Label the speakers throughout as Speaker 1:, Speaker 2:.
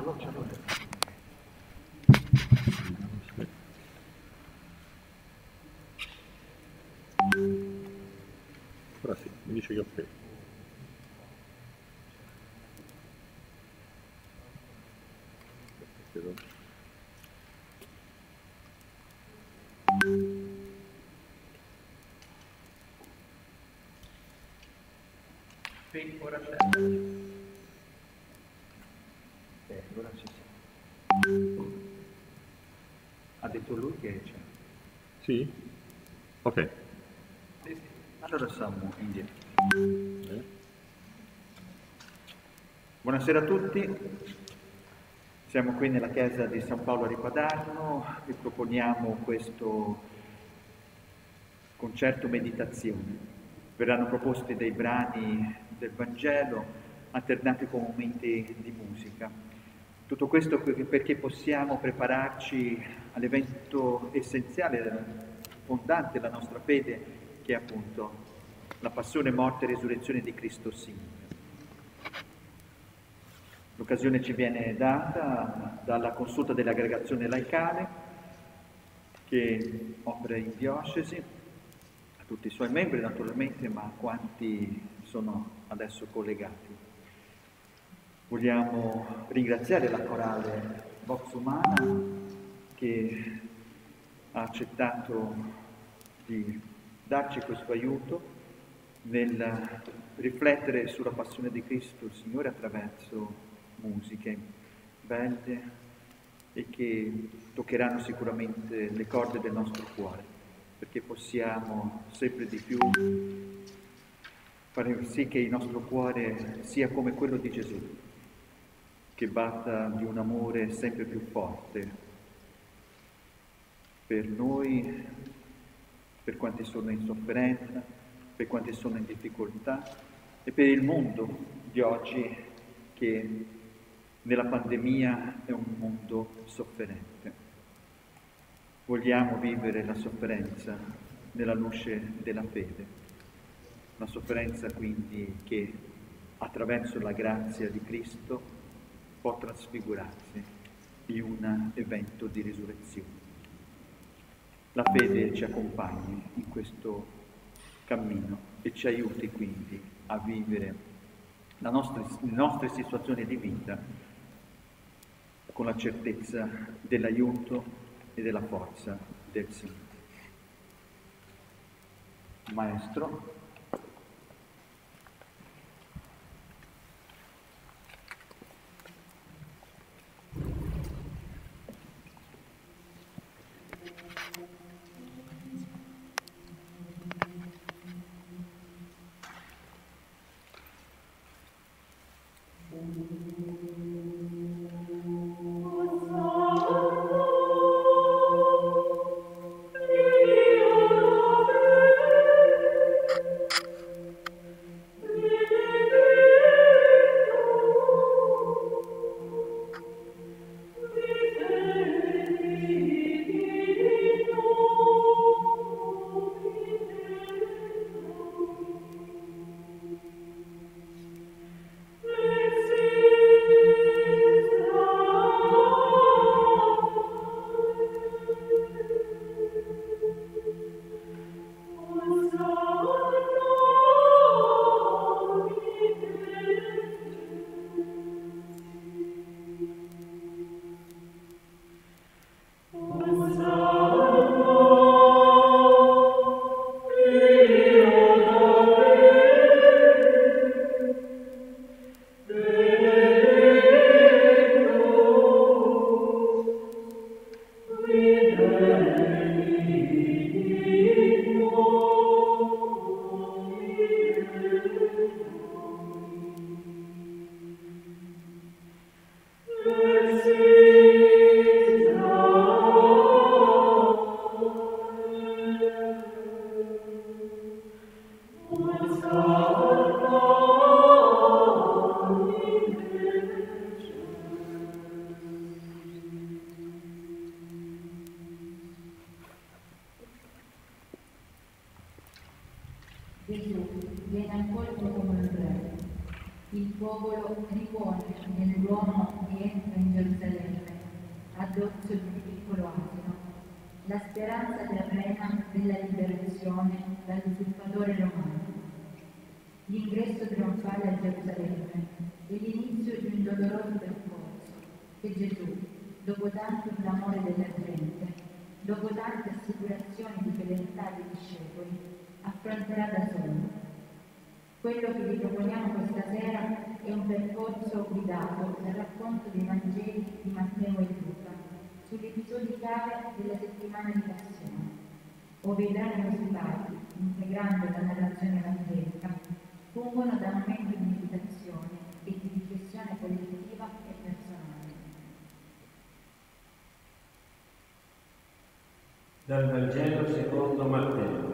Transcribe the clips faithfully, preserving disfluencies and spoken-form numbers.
Speaker 1: Ora sì, mi dice che ok.
Speaker 2: Sì, ora c'è. Eh, ora ci siamo. Ha detto lui che c'è.
Speaker 1: Sì? Ok.
Speaker 2: Sì, sì. Allora siamo indietro.
Speaker 1: Eh.
Speaker 2: Buonasera a tutti. Siamo qui nella chiesa di San Paolo a Ripadarno e proponiamo questo concerto meditazione. Verranno proposti dei brani del Vangelo alternati con momenti di musica. Tutto questo perché possiamo prepararci all'evento essenziale, fondante della nostra fede, che è appunto la passione, morte e risurrezione di Cristo Signore. L'occasione ci viene data dalla consulta dell'aggregazione laicale che opera in diocesi, a tutti i suoi membri naturalmente, ma a quanti sono adesso collegati. Vogliamo ringraziare la corale Vox Humana che ha accettato di darci questo aiuto nel riflettere sulla passione di Cristo il Signore attraverso musiche belle e che toccheranno sicuramente le corde del nostro cuore, perché possiamo sempre di più fare sì che il nostro cuore sia come quello di Gesù, che batta di un amore sempre più forte per noi, per quanti sono in sofferenza, per quanti sono in difficoltà e per il mondo di oggi che nella pandemia è un mondo sofferente. Vogliamo vivere la sofferenza nella luce della fede, una sofferenza quindi che attraverso la grazia di Cristo può trasfigurarsi in un evento di risurrezione. La fede ci accompagni in questo cammino e ci aiuti quindi a vivere la nostra, le nostre situazioni di vita con la certezza dell'aiuto e della forza del Signore. Maestro.
Speaker 3: Gesù viene accolto come un re. Il popolo ripone nell'uomo che entra in Gerusalemme dorso di un piccolo asino, la speranza terrena della liberazione dall'usurpatore romano, l'ingresso trionfale a Gerusalemme e l'inizio di un doloroso percorso che Gesù, dopo tanto clamore della gente, dopo tante assicurazioni di fedeltà dei discepoli, affronterà da solo. Quello che vi proponiamo questa sera è un percorso guidato dal racconto dei Vangeli di Matteo e Luca sugli episodi chiave della settimana di Passione, ove i brani musicali, integrando la narrazione evangelica, fungono da momento di meditazione e di riflessione collettiva e personale.
Speaker 4: Dal Vangelo secondo Matteo.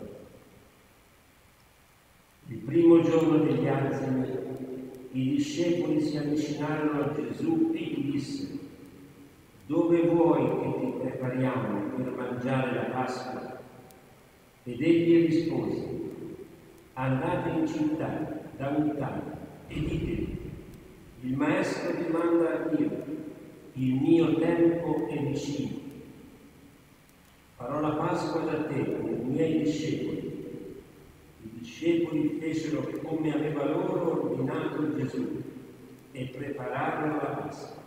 Speaker 4: Il primo giorno degli Azimi, i discepoli si avvicinarono a Gesù e gli dissero: «Dove vuoi che ti prepariamo per mangiare la Pasqua?» Ed egli rispose: «Andate in città da un tale e diteli: il Maestro ti manda a dire, il mio tempo è vicino. Farò la Pasqua da te con i miei discepoli». I discepoli fecero come aveva loro ordinato Gesù e prepararono la Pasqua.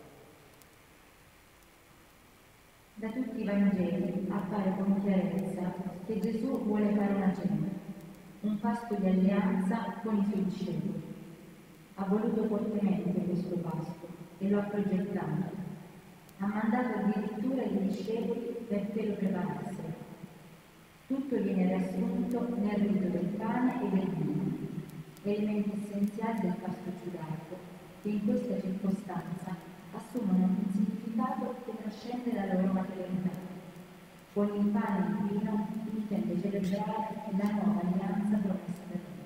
Speaker 3: Da tutti i Vangeli appare con chiarezza che Gesù vuole fare una cena, un pasto di alleanza con i suoi discepoli. Ha voluto fortemente questo pasto e lo ha progettato. Ha mandato addirittura i discepoli perché lo preparassero. Tutto viene riassunto nel rito del pane e del vino, elementi essenziali del pasto giudaico, che in questa circostanza assumono un significato che trascende la loro materialità. Con il pane e il vino intende celebrare la nuova alleanza promessa da Dio.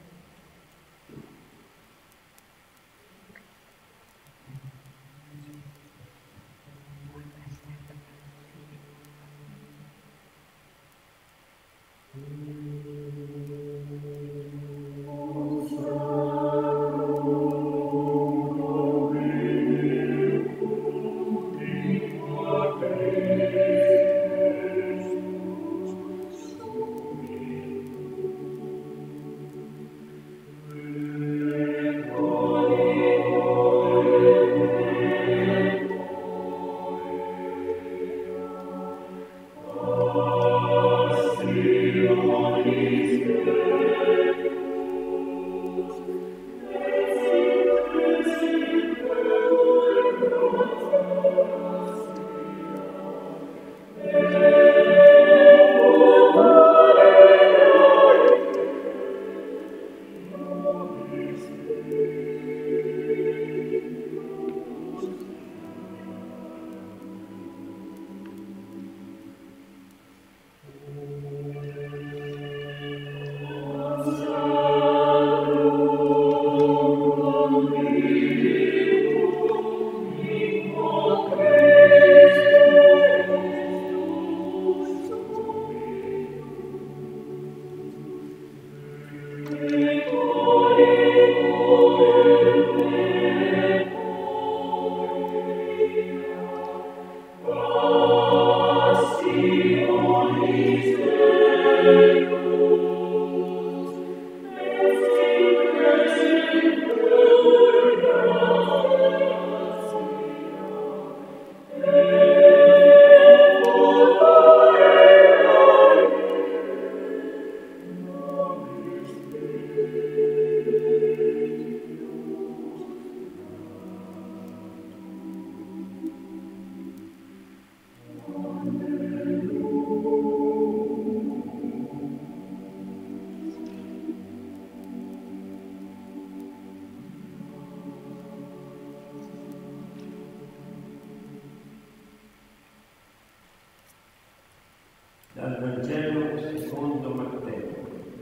Speaker 4: Dal Vangelo secondo Matteo.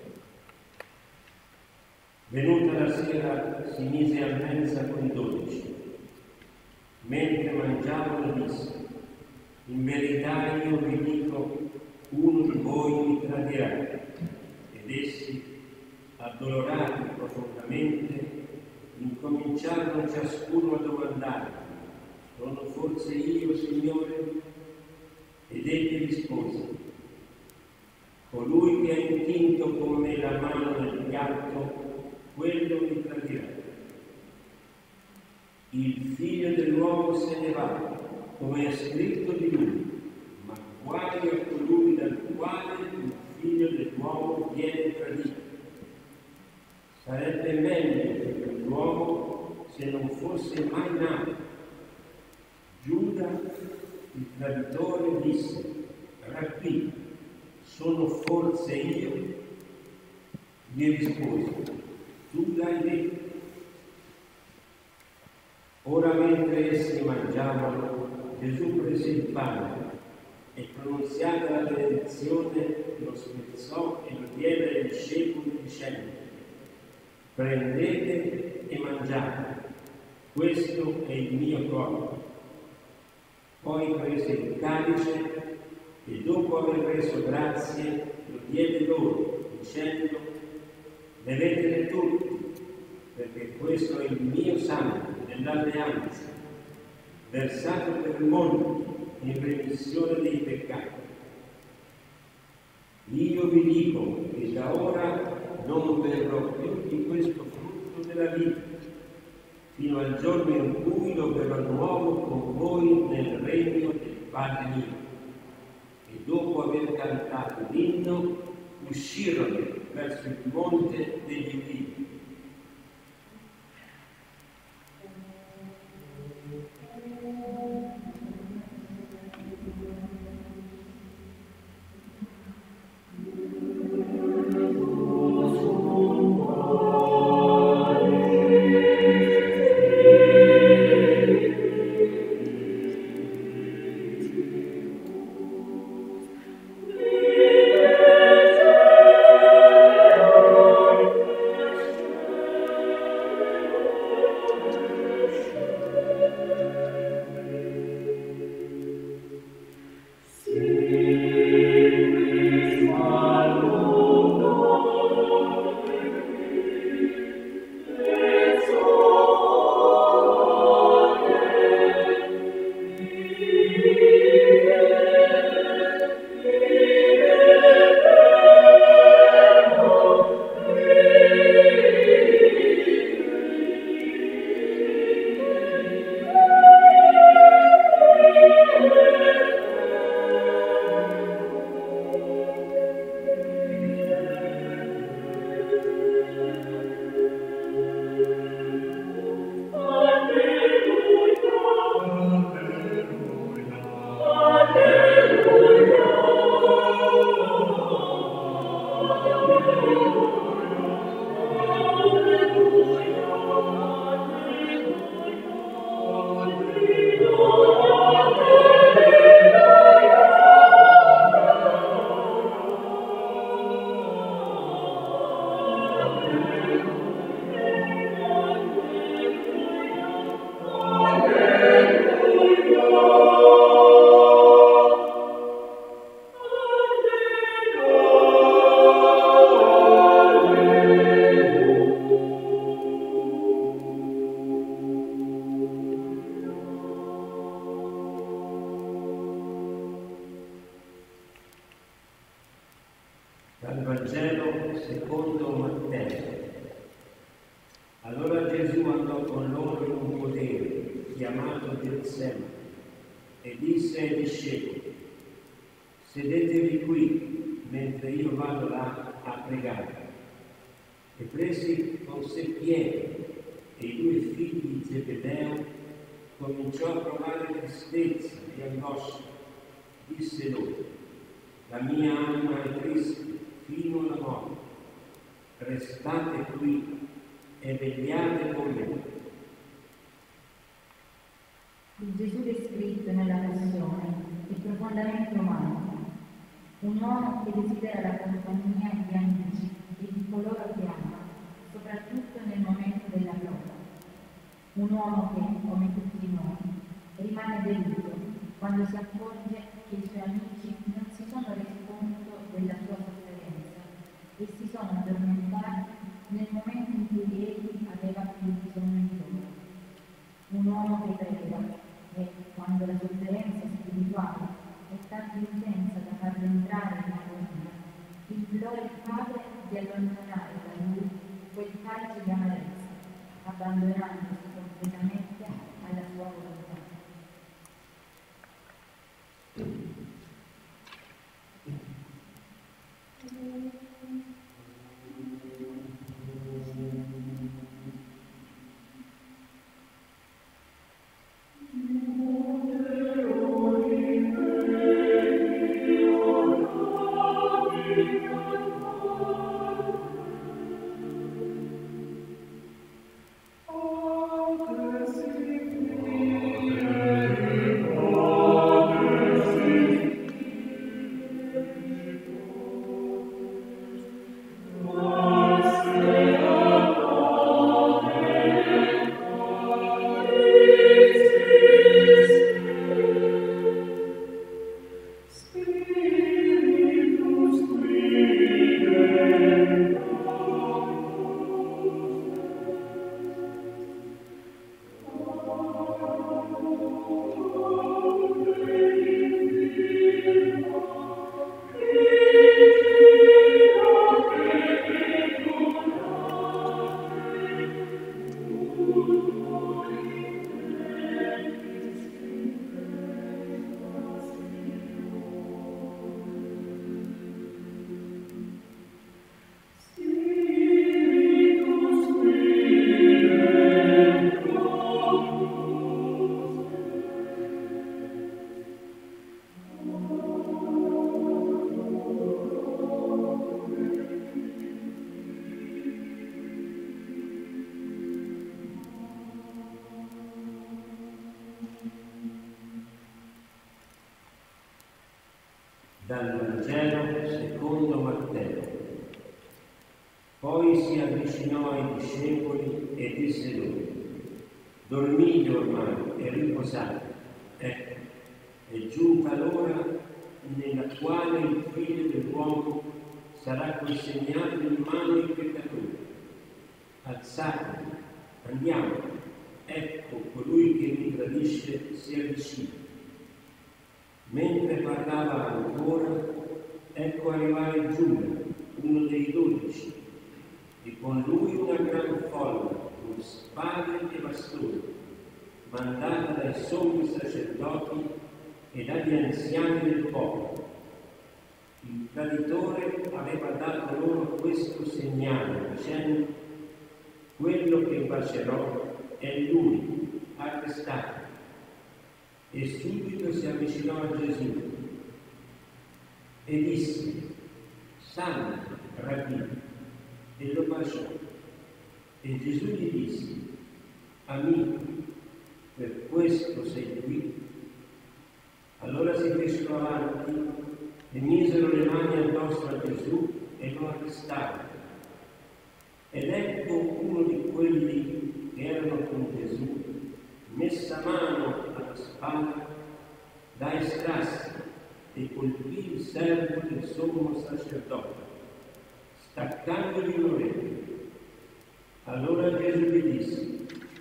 Speaker 4: Venuta la sera si mise a mensa con i dodici. Mentre mangiavano disse: in verità io vi dico, uno di voi mi tradirà. Ed essi, addolorati profondamente, incominciarono ciascuno a domandare: sono forse io, Signore? ed rispose: colui che ha intinto con me la mano nel piatto, quello mi tradirà. Il figlio dell'uomo se ne va, come è scritto di lui, ma guai a colui dal quale il figlio dell'uomo viene tradito. Sarebbe meglio per l'uomo se non fosse mai nato. Giuda, il traditore, disse: Rabbì, sono forse io? Gli rispose: tu l'hai detto. Ora, mentre essi mangiavano, Gesù prese il pane e, pronunziata la benedizione, lo spezzò e lo diede ai discepoli dicendo: prendete e mangiate, questo è il mio corpo. Poi prese il calice e, dopo aver reso grazie, lo diede loro, dicendo: bevetene tutti, perché questo è il mio sangue dell'alleanza, versato per molti in remissione dei peccati. Io vi dico che da ora non berrò più di questo frutto della vita, fino al giorno in cui lo berrò nuovo con voi nel regno del Padre mio. E dopo aver cantato l'inno, uscirono verso il monte degli Ulivi. Dal Vangelo secondo Matteo. Allora Gesù andò con loro in un podere chiamato Getsemani e disse ai discepoli: sedetevi qui mentre io vado là a pregare. E presi con sé Pietro e i due figli di Zebedeo, cominciò a provare tristezza e angoscia. Disse loro: la mia anima è triste fino alla morte, restate qui e vegliate con me.
Speaker 3: Il Gesù descritto nella Passione è profondamente umano, un uomo che desidera la compagnia di amici e di coloro che ama, soprattutto nel momento della prova. Un uomo che, come tutti noi, rimane deluso quando si accorge che i suoi amici non si sono resi conto della sua sofferenza e si sono addormentati nel momento in cui egli aveva più bisogno di loro. Un uomo che prega e, quando la sofferenza spirituale è tanto intensa abbandonandosi completamente alla sua volontà.
Speaker 4: Dal Vangelo secondo Matteo. Poi si avvicinò ai discepoli e disse loro: dormite ormai e riposate. Ecco, è giunta l'ora nella quale il Figlio dell'uomo sarà consegnato in mano ai peccatori. Alzatevi, andiamo, ecco colui che mi tradisce si avvicina. Mentre parlava ancora, ecco arrivare Giuda, uno dei dodici, e con lui una gran folla, con spade e bastoni, mandata dai sommi sacerdoti e dagli anziani del popolo. Il traditore aveva dato loro questo segnale, dicendo: quello che bacerò è lui, arrestate. E subito si avvicinò a Gesù e disse: salve, Rabbì, e lo baciò. E Gesù gli disse: amico, per questo sei qui? Allora si fecero avanti e misero le mani addosso a Gesù e lo arrestarono. Ed ecco uno di quelli che erano con Gesù, messa mano alla spada, da estrassi e colpì il servo del sommo sacerdote, staccandogli l'orecchio. Allora Gesù gli disse: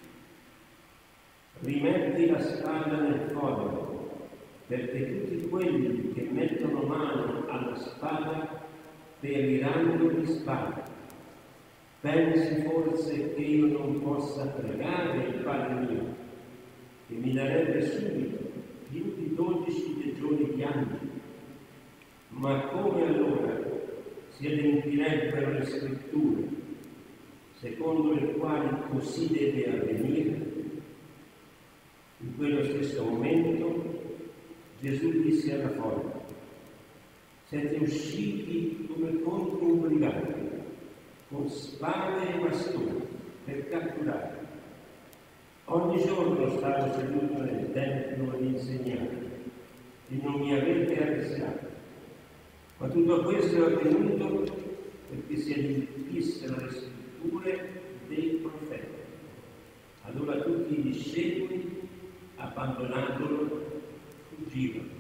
Speaker 4: rimetti la spada nel fodero, perché tutti quelli che mettono mano alla spada periranno di spada. Pensi forse che io non possa pregare il Padre mio, che mi darebbe subito più di dodici legioni di angeli? Ma come allora si adempirebbero le scritture, secondo le quali così deve avvenire? In quello stesso momento Gesù disse alla folla: siete usciti come contro un brigante, con spade e bastoni, per catturare. Ogni giorno stavo seduto nel tempio ad insegnare e non mi avete arrestato. Ma tutto questo è avvenuto perché si adempissero le scritture dei profeti. Allora tutti i discepoli, abbandonandolo, fuggivano.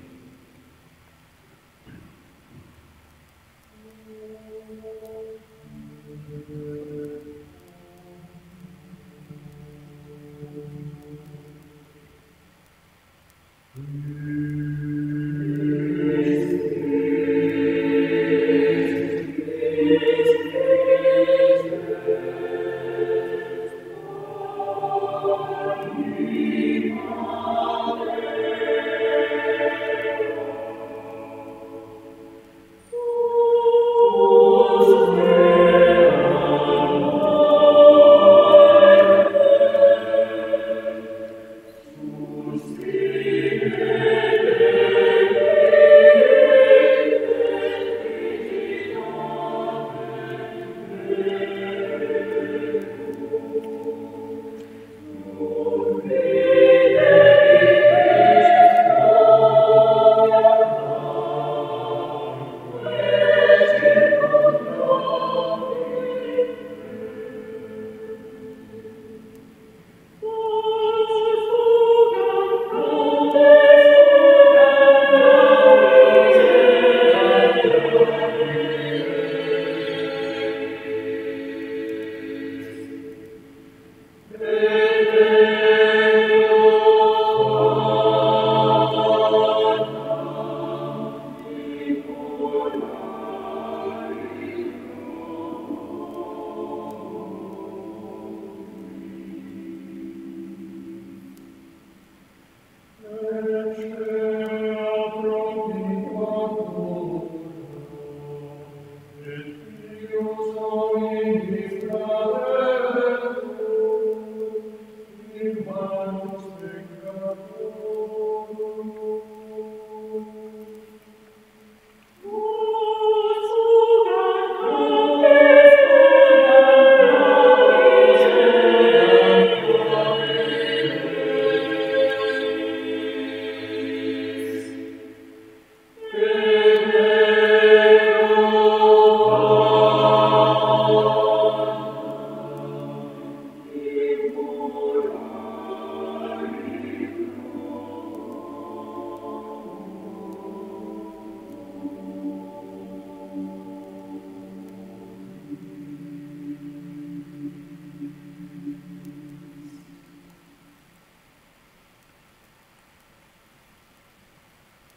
Speaker 5: Oh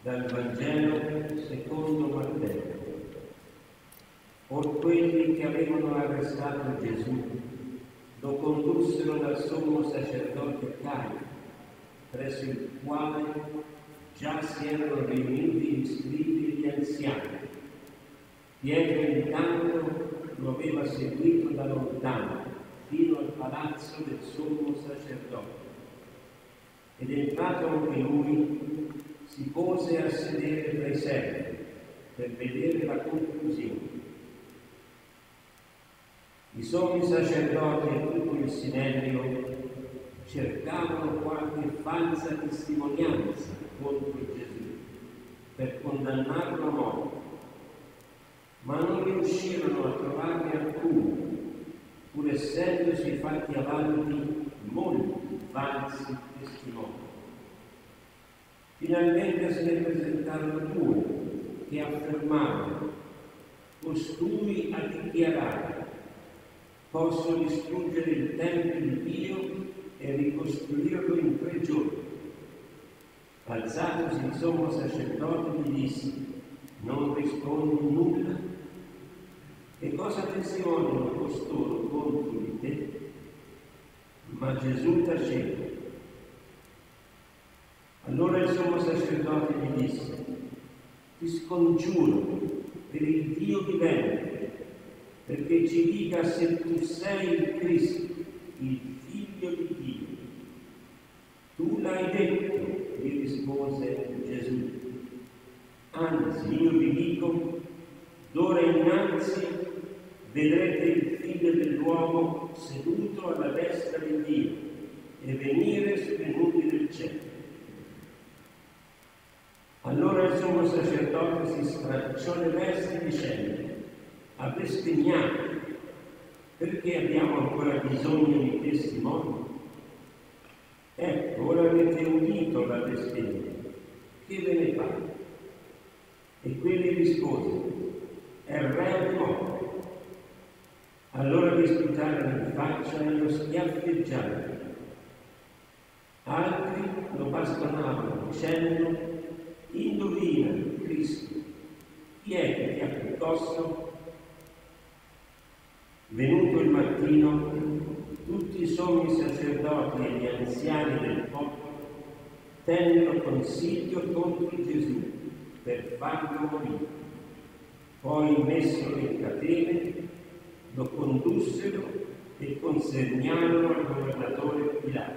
Speaker 4: Dal Vangelo secondo Matteo. Or quelli che avevano arrestato Gesù lo condussero dal sommo sacerdote Caio, presso il quale già si erano riuniti gli scribi e gli anziani. Pietro intanto lo aveva seguito da lontano fino al palazzo del sommo sacerdote. Ed entrato anche lui, si pose a sedere tra i servi per vedere la conclusione. I sommi sacerdoti e tutto il Sinedrio cercavano qualche falsa testimonianza contro Gesù per condannarlo a morte, ma non riuscirono a trovarne alcuno, pur essendosi fatti avanti molti falsi testimoni. Finalmente se ne presentarono due che affermavano: costui ha dichiarato: posso distruggere il Tempio di Dio e ricostruirlo in tre giorni. Alzatosi il sommo sacerdote gli disse: non rispondi nulla? Che cosa testimoniano costoro contro di te? Ma Gesù taceva. Allora il sommo sacerdote gli disse: ti scongiuro per il Dio vivente, perché ci dica se tu sei il Cristo, il Figlio di Dio. Tu l'hai detto, gli rispose Gesù. Anzi, io vi dico, d'ora innanzi vedrete il Figlio dell'uomo seduto alla destra di Dio e venire sulle nubi del cielo. Allora il sommo sacerdote si stracciò le vesti dicendo: ha bestemmiato, perché abbiamo ancora bisogno di testimoni? Ecco, ora avete udito la bestemmia, che ve ne pare? E quelli risposero: è re di morte. Allora gli sputarono in faccia e lo schiaffeggiarono. Altri lo bastonavano dicendo: indovina, Cristo, chi è che ti ha piuttosto? Venuto il mattino, tutti i sommi sacerdoti e gli anziani del popolo tennero consiglio contro Gesù per farlo morire. Poi, messolo in catene, lo condussero e consegnarono al governatore Pilato.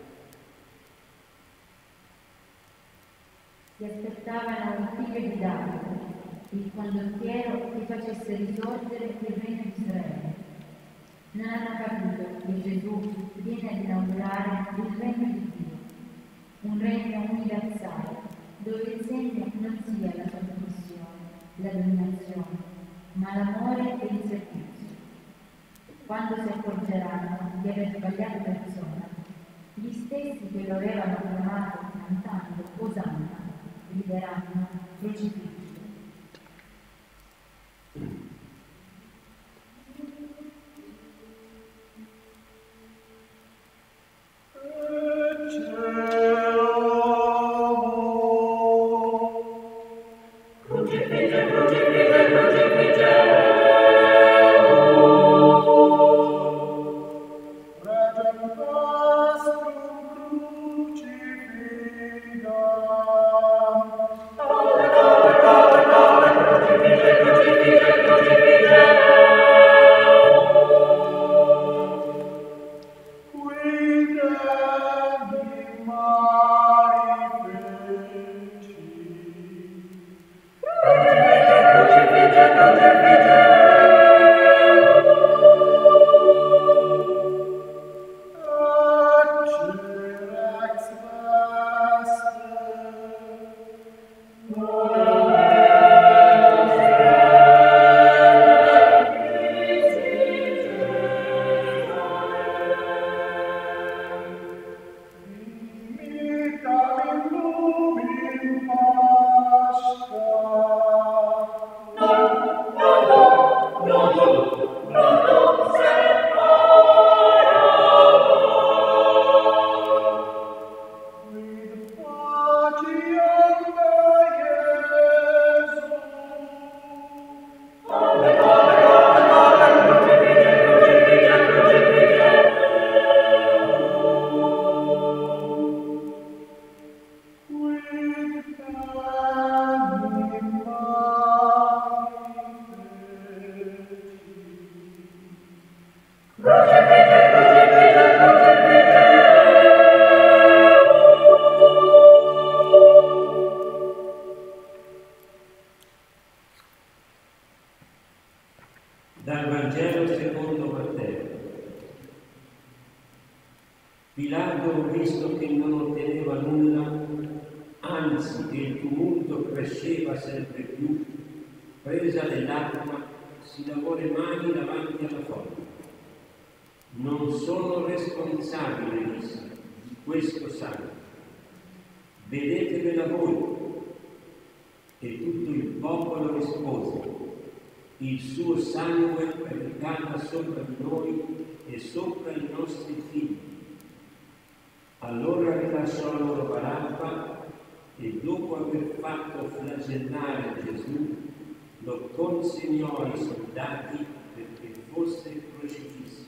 Speaker 3: Si aspettavano un figlio di Davide, il condottiero che facesse risorgere il regno di Israele. Non hanno capito che Gesù viene ad inaugurare il regno di Dio, un regno universale, dove il segno non sia la sottomissione, la dominazione, ma l'amore e il servizio. Quando si accorgeranno di aver sbagliato persona, gli stessi che lo avevano chiamato cantando Osanna grideranno crocifisso.
Speaker 4: Dal Vangelo secondo Matteo. Pilato, visto che non otteneva nulla, anzi che il tumulto cresceva sempre più, presa dell'acqua, si lavò le mani davanti alla folla. Non sono responsabile, disse, di questo sangue. Vedetevela voi. E tutto il popolo rispose: il suo sangue ricada sopra di noi e sopra i nostri figli. Allora rilasciò loro Barabba e dopo aver fatto flagellare Gesù lo consegnò ai soldati perché fosse crocifisso.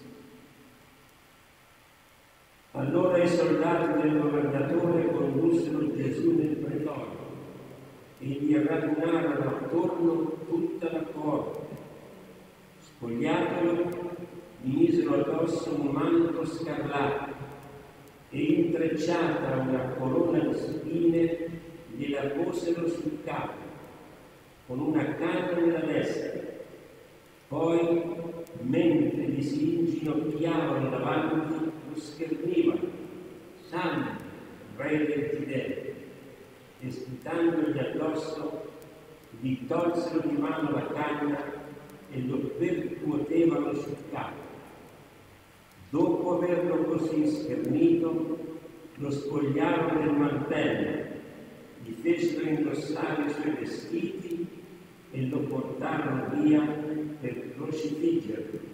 Speaker 4: Allora i soldati del governatore condussero Gesù nel pretorio e gli radunarono attorno tutta la corte. Spogliatolo, gli misero addosso un manto scarlatto e intrecciata una corona di spine gliela posero sul capo, con una canna nella destra. Poi, mentre gli si inginocchiavano davanti, lo schernivano: Salve, Re dei Giudei! E sputandogli addosso, gli tolsero di mano la canna e lo percuotevano sul capo. Dopo averlo così schernito, lo spogliarono del mantello, gli fecero indossare i suoi vestiti e lo portarono via per crocifiggerlo.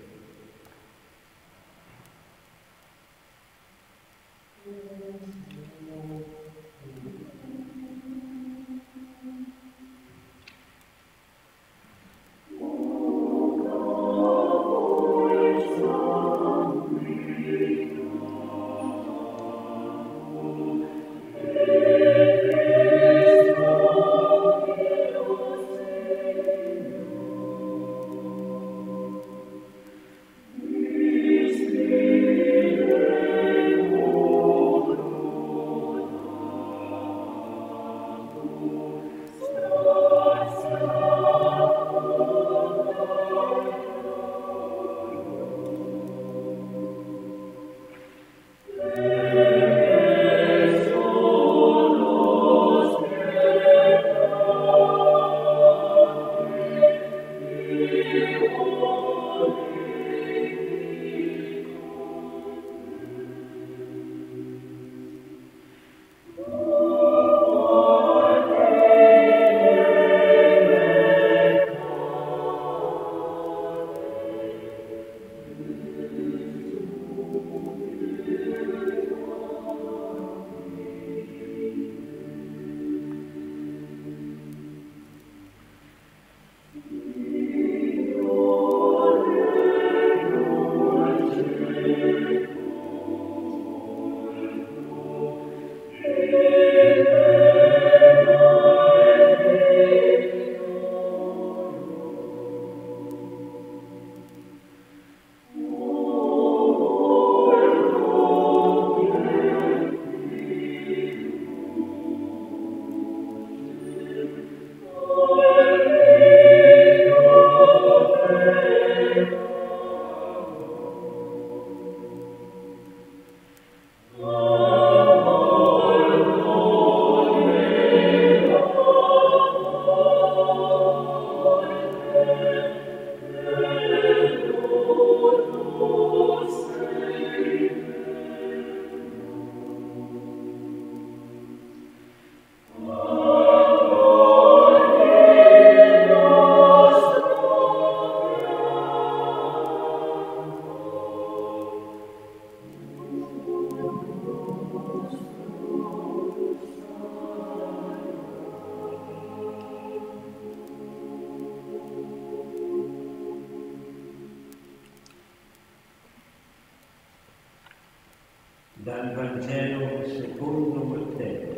Speaker 4: Dal Vangelo secondo Matteo.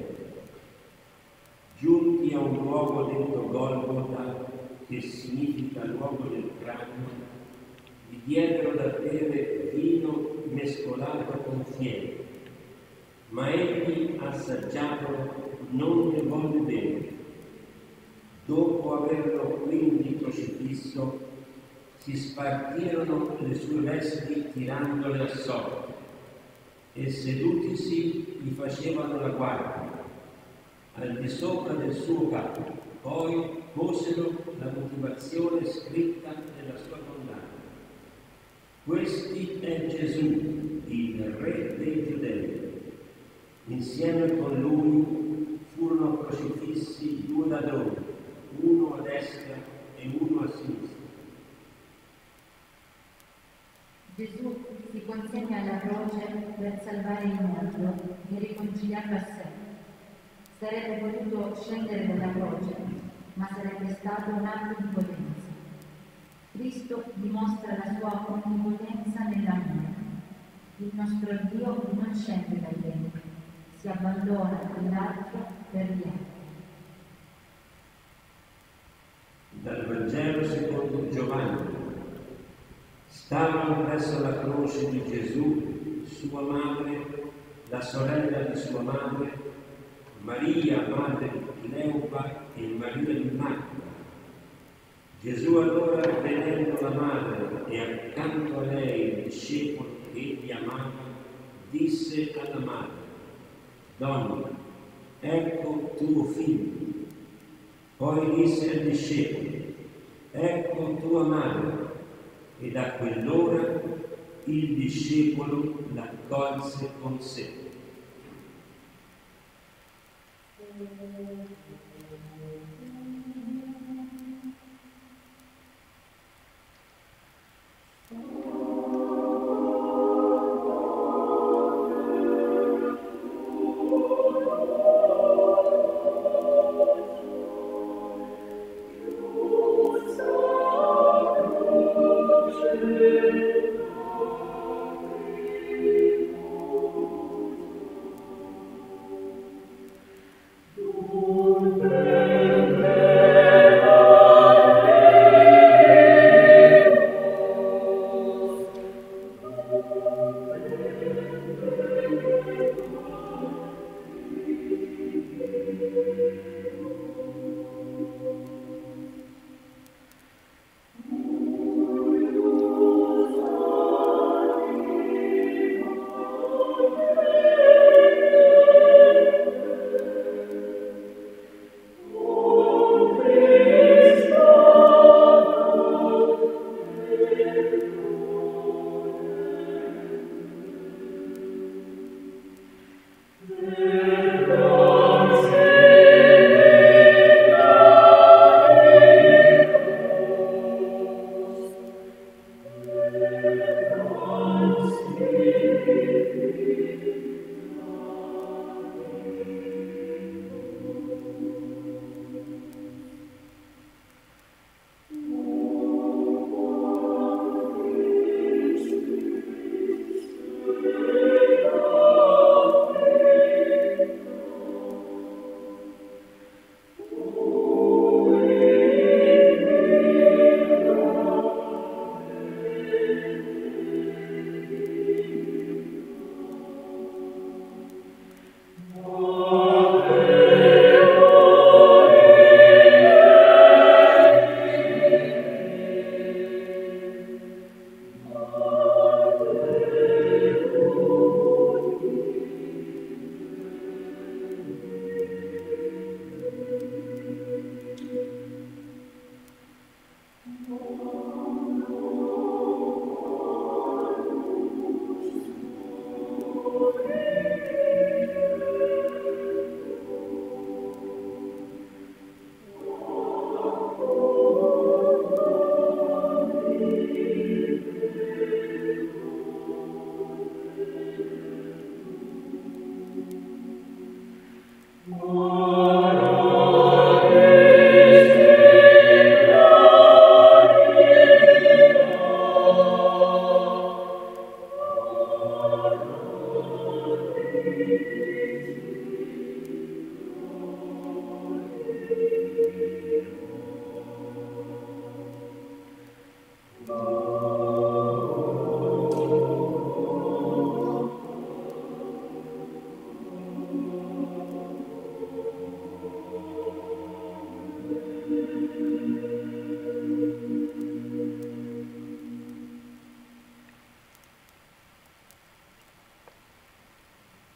Speaker 4: Giunti a un luogo detto Golgota, che significa luogo del cranio, gli diedero da bere vino mescolato con fieno, ma egli, assaggiatolo, non ne volle bere. Dopo averlo quindi crocifisso, si spartirono le sue vesti tirandole a sorte e sedutisi gli facevano la guardia al di sopra del suo capo. Poi posero la motivazione scritta nella sua condanna. Questi è Gesù, il Re dei Giudei. Insieme con lui furono crocifissi due ladroni, uno a destra e uno a sinistra.
Speaker 3: Gesù si consegna alla croce per salvare il mondo e riconciliarlo a sé. Sarebbe potuto scendere dalla croce, ma sarebbe stato un atto di potenza. Cristo dimostra la sua onnipotenza nell'amore. Il nostro Dio non scende dai denti, si abbandona all'altro per gli altri.
Speaker 4: Dal Vangelo secondo Giovanni. Stavano presso la croce di Gesù, sua madre, la sorella di sua madre, Maria, madre di Cleopa e Maria di Magdala. Gesù allora, vedendo la madre e accanto a lei il discepolo che egli amava, disse alla madre: Donna, ecco tuo figlio. Poi disse al discepolo: Ecco tua madre. E da quell'ora il discepolo l'accolse con sé.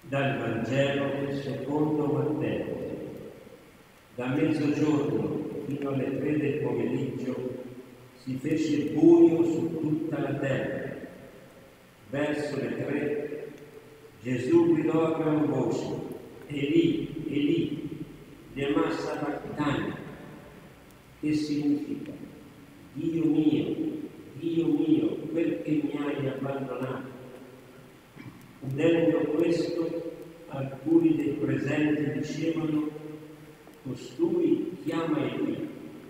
Speaker 4: Dal Vangelo secondo Matteo. Da mezzogiorno fino alle tre del pomeriggio si fece buio su tutta la terra. Verso le tre Gesù gridò a gran voce: Elì, Elì, lema sabachthani, che significa: Dio mio, Dio mio, perché mi hai abbandonato? Udendo questo, alcuni dei presenti dicevano: costui chiama Elì.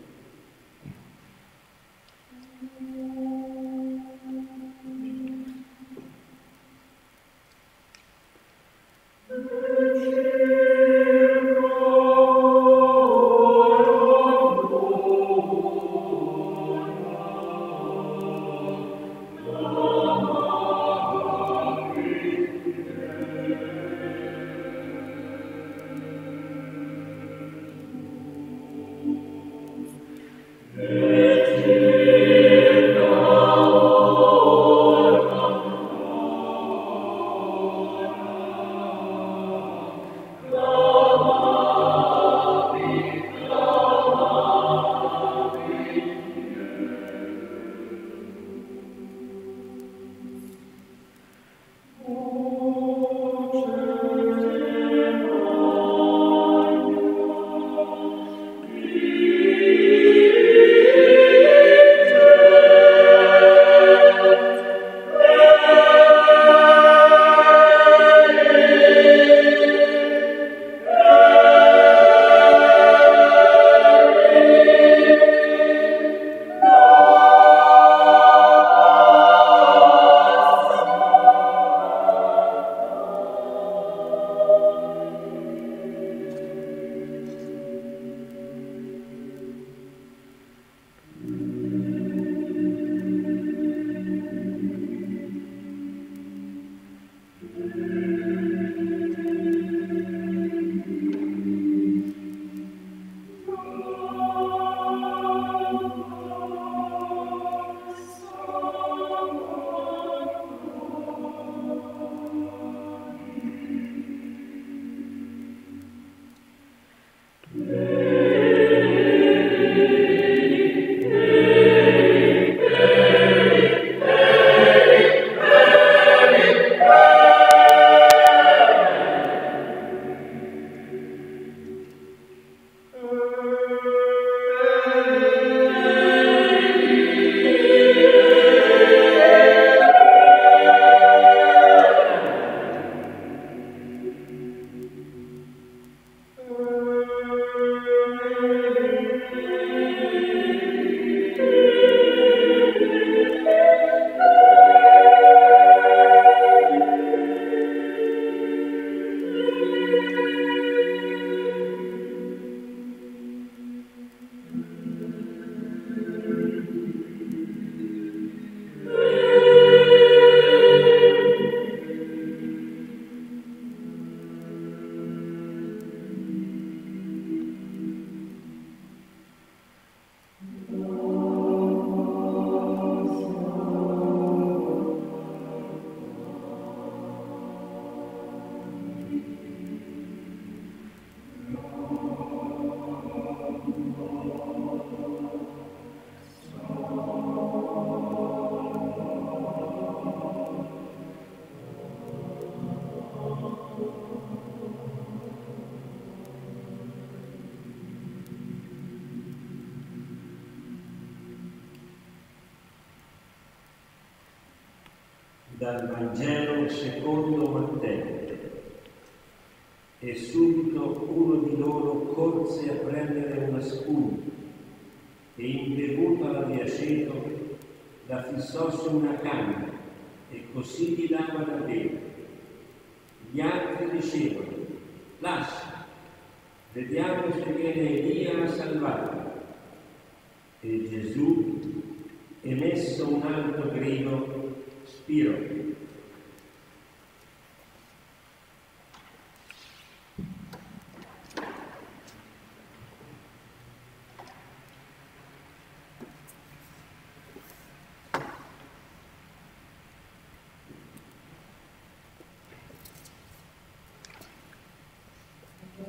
Speaker 4: Dal Vangelo secondo Matteo. E subito uno di loro corse a prendere una spugna e, imbevuta di aceto, la fissò su una canna e così gli dava da bere. Gli altri dicevano: lascia, vediamo se viene Elia a salvarlo. E Gesù, emesso un alto grido, spirò.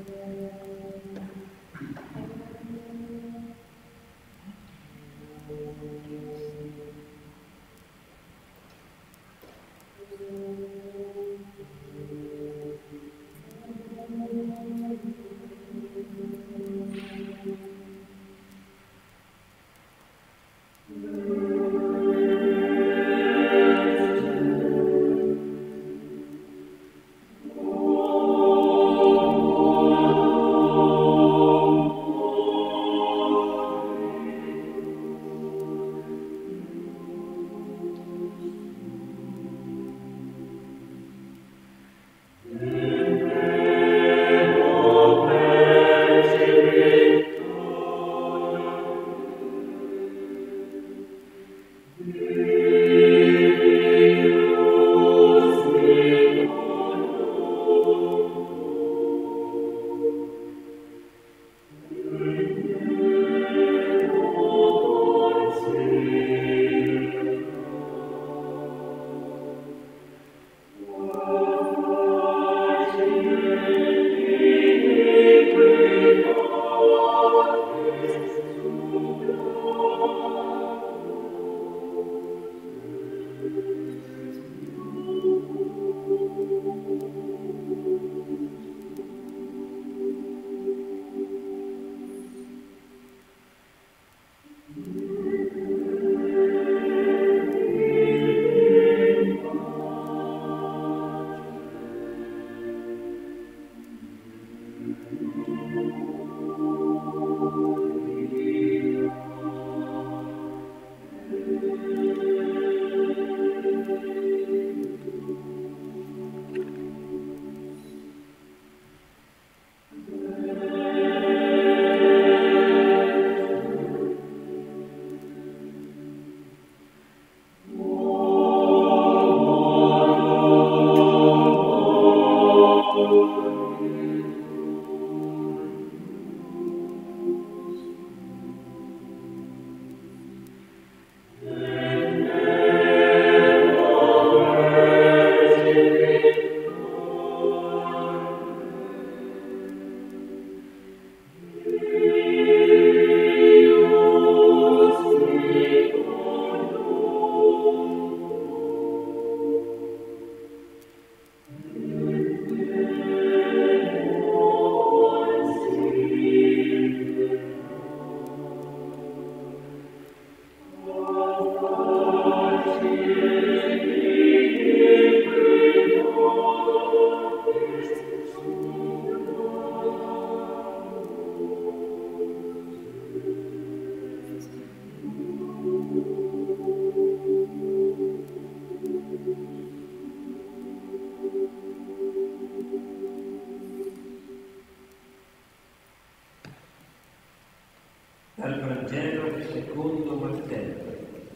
Speaker 4: Dal Vangelo secondo Matteo.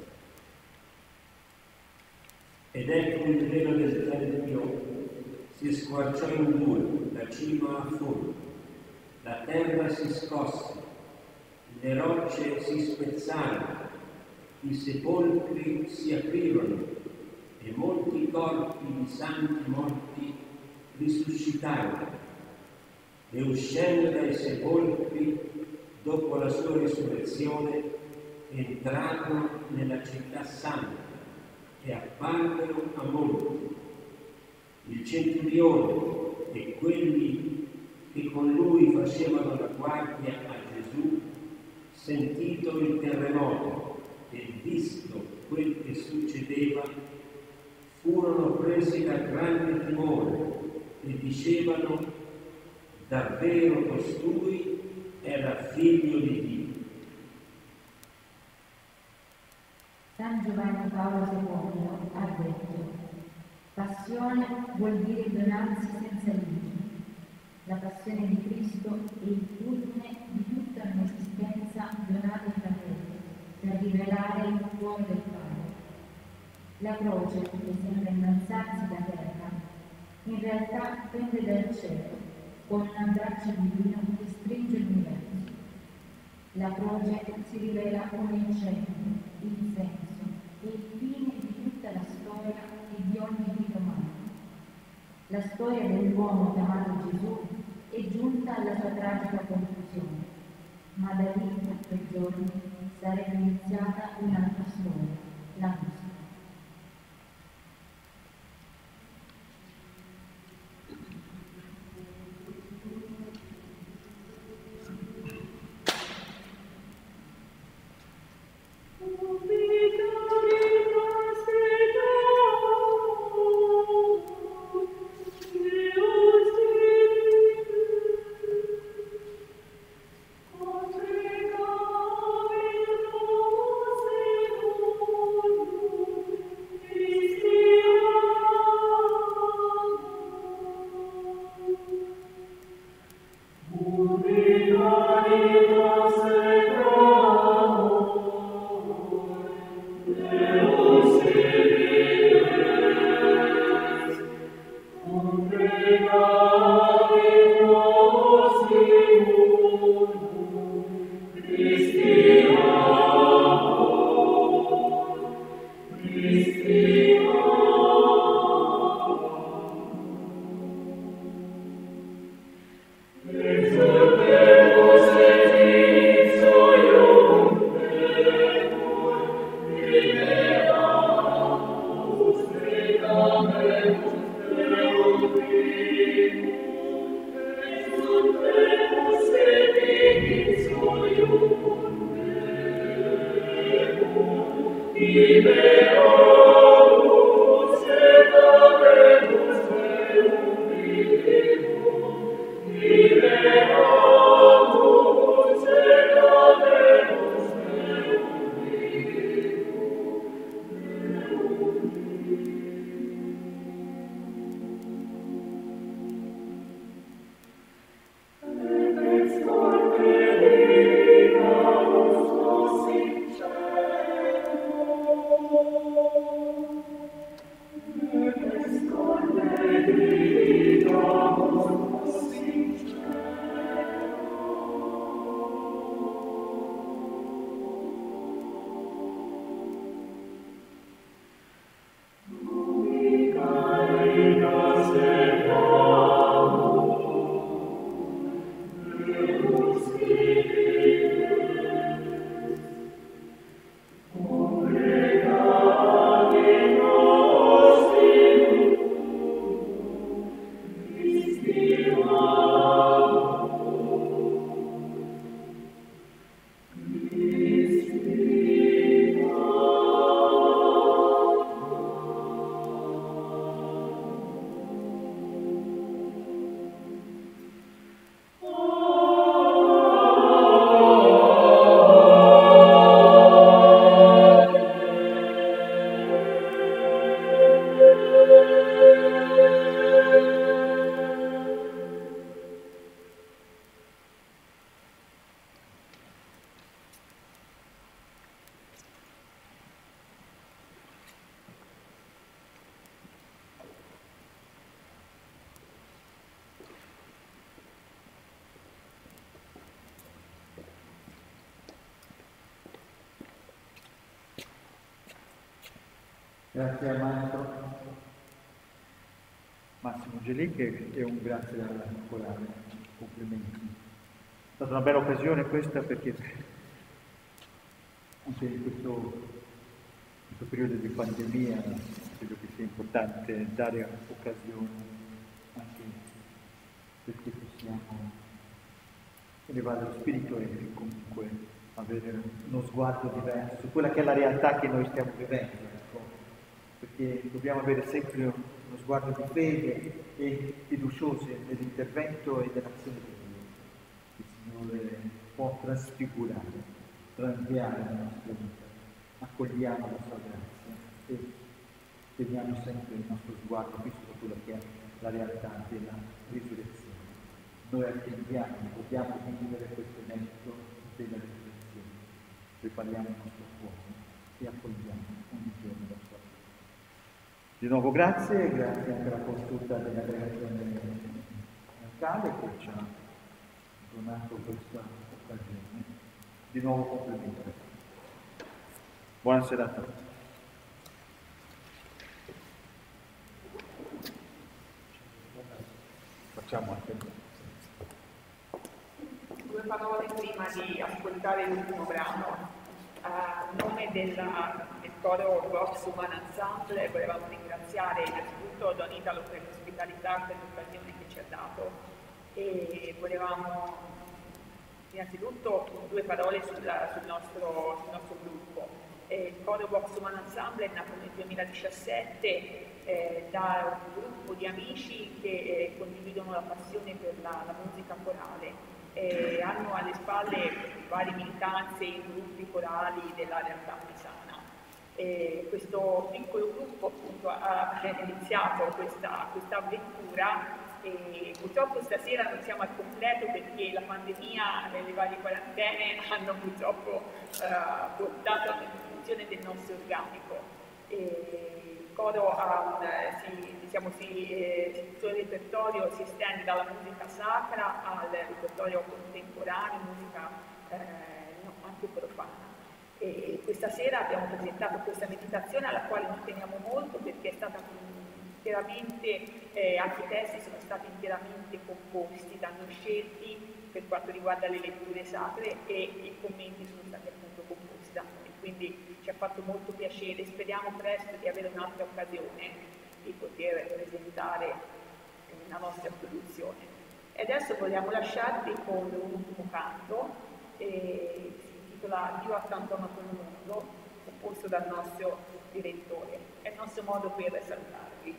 Speaker 4: Ed ecco il velo del Tempio si squarciò in due, da cima a fondo. La terra si scosse, le rocce si spezzarono, i sepolcri si aprirono e molti corpi di santi morti risuscitarono. E uscendo dai sepolcri, dopo la sua risurrezione, entrarono nella città santa e apparvero a molti. Il centurione e quelli che con lui facevano la guardia a Gesù, sentito il terremoto e visto quel che succedeva, furono presi da grande timore e dicevano: davvero costui era figlio di Dio.
Speaker 3: San Giovanni Paolo secondo ha detto: passione vuol dire donarsi senza limiti. La passione di Cristo è il culmine di tutta un'esistenza donata ai fratelli per rivelare il cuore del Padre. La croce, che sembra innalzarsi da terra, in realtà pende dal cielo con un abbraccio divino che stringe l'universo. La croce si rivela come il centro, il senso e il fine di tutta la storia e di ogni vita umana. La storia dell'uomo chiamato Gesù è giunta alla sua conclusione, ma da lì a quei giorni sarebbe iniziata un'altra storia, la nostra.
Speaker 2: Grazie al maestro Massimo Gelicche e un grazie alla corale, complimenti. È stata una bella occasione questa perché anche in questo, questo periodo di pandemia credo che sia importante dare occasione anche perché possiamo elevare lo spirito e comunque avere uno sguardo diverso su quella che è la realtà che noi stiamo vivendo. Perché dobbiamo avere sempre uno sguardo di fede e fiduciosi nell'intervento e nell'azione di Dio. Il Signore può trasfigurare, cambiare la nostra vita. Accogliamo la sua grazia e teniamo sempre il nostro sguardo fisso su quella che è la realtà della risurrezione. Noi attendiamo, dobbiamo vivere questo evento della risurrezione. Prepariamo il nostro cuore e accogliamo ogni giorno la sua. Di nuovo grazie, grazie anche alla consulta dell'aggregazione locale che ci ha donato questa occasione. Di nuovo complimenti. Buona serata a tutti. Facciamo anche
Speaker 5: parole prima di ascoltare l'ultimo brano. A nome della, del coro Vox Human Ensemble volevamo ringraziare innanzitutto Don Italo per l'ospitalità, per l'occasione che ci ha dato, e volevamo innanzitutto due parole sulla, sul, nostro, sul nostro gruppo. Eh, il coro Vox Human Ensemble è nato nel duemiladiciassette eh, da un gruppo di amici che eh, condividono la passione per la, la musica corale. Eh, hanno alle spalle varie militanze in gruppi corali dell'area altapisana. Eh, questo piccolo gruppo appunto ha iniziato questa, questa avventura e purtroppo stasera non siamo al completo perché la pandemia e le varie quarantene hanno purtroppo eh, portato all'interruzione del nostro organico. E il coro ha un, si, diciamo, si, eh, il suo repertorio si estende dalla musica sacra al repertorio contemporaneo, musica eh, no, anche profana. E questa sera abbiamo presentato questa meditazione alla quale noi teniamo molto perché è stata interamente, eh, anche i testi sono stati interamente composti da noi scelti per quanto riguarda le letture sacre e i commenti sono stati appunto composti da noi. Quindi ci ha fatto molto piacere, speriamo presto di avere un'altra occasione di poter presentare la nostra produzione. E adesso vogliamo lasciarvi con un ultimo canto, eh, si intitola Dio accanto a un mondo, composto dal nostro direttore. È il nostro modo per salutarvi.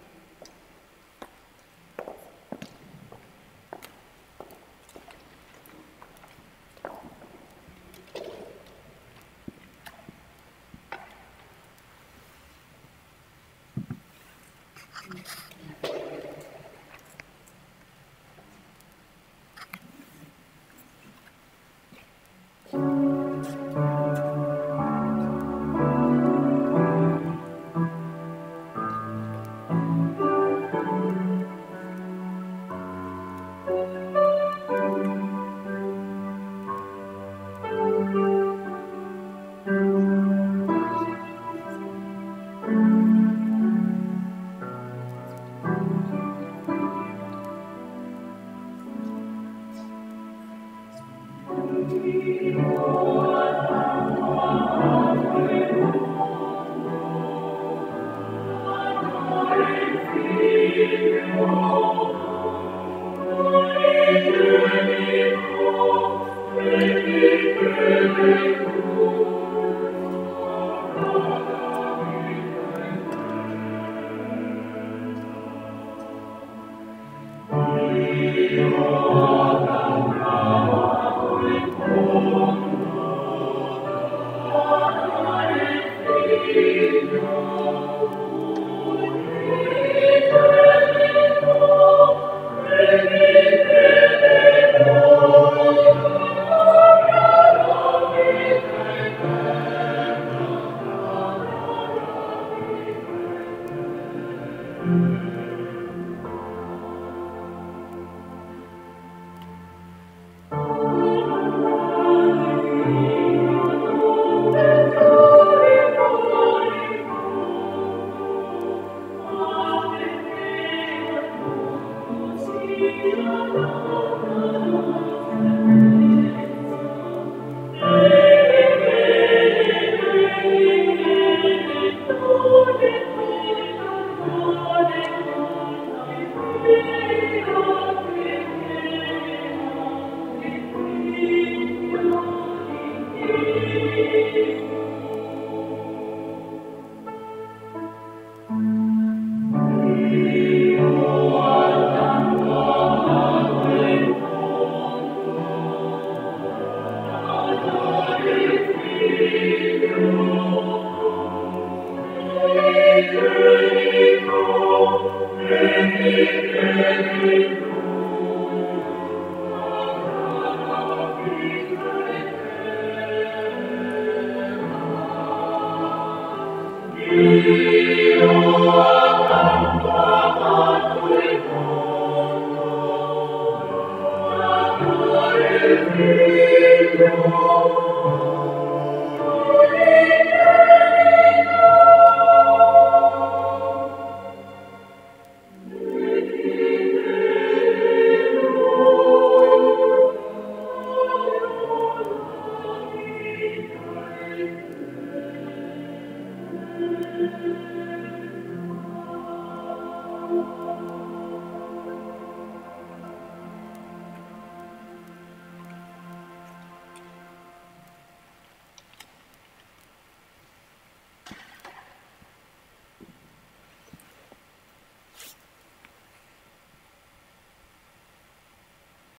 Speaker 6: Thank you.